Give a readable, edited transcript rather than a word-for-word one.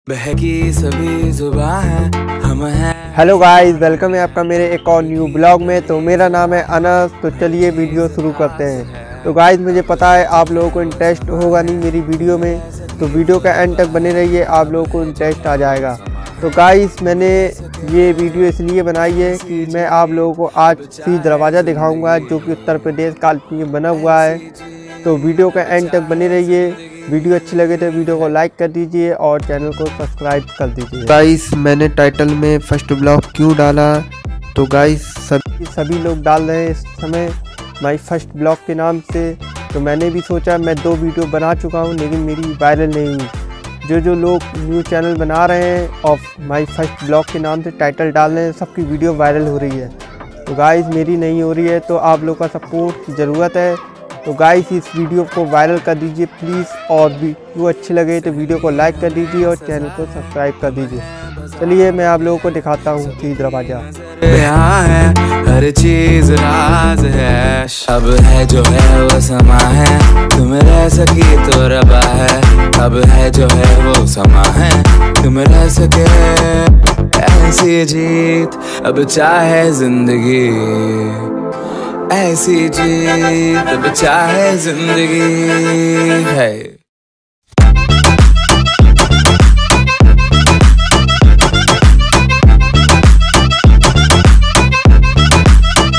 बहकी सभी जुबान है हम हैं। हेलो गाइस, वेलकम है आपका मेरे एक और न्यू ब्लॉग में। तो मेरा नाम है अनस। तो चलिए वीडियो शुरू करते हैं। तो गाइस मुझे पता है आप लोगों को इंटरेस्ट होगा नहीं मेरी वीडियो में, तो वीडियो का एंड तक बने रहिए, आप लोगों को इंटरेस्ट आ जाएगा। तो गाइस मैंने ये वीडियो इसलिए बनाई है कि मैं आप लोगों को आज सी दरवाज़ा दिखाऊंगा जो कि उत्तर प्रदेश कालपी में बना हुआ है। तो वीडियो का एंड तक बने रहिए। वीडियो अच्छी लगे तो वीडियो को लाइक कर दीजिए और चैनल को सब्सक्राइब कर दीजिए। गाइस मैंने टाइटल में फर्स्ट ब्लॉग क्यों डाला, तो गाइस सभी लोग डाल रहे हैं इस समय माई फर्स्ट ब्लॉग के नाम से। तो मैंने भी सोचा, मैं 2 वीडियो बना चुका हूं लेकिन मेरी वायरल नहीं हुई। जो लोग न्यू चैनल बना रहे हैं और माई फर्स्ट ब्लॉग के नाम से टाइटल डाल रहे हैं, सबकी वीडियो वायरल हो रही है। तो गाइस मेरी नहीं हो रही है, तो आप लोग का सपोर्ट की ज़रूरत है। तो गाइस इस वीडियो को वायरल कर दीजिए प्लीज़, और वीडियो अच्छी लगे तो वीडियो को लाइक कर दीजिए और चैनल को सब्सक्राइब कर दीजिए। चलिए मैं आप लोगों को दिखाता हूँ सी दरवाज़ा। यहाँ है हर चीज राज है, अब है जो है वो समा है, तुम रह सकी तो रबा है। अब है जो है वो समा है, तुम रह सके ऐसी जीत, अब चाहे जिंदगी ऐसी जीत, अब चाहे जिंदगी है।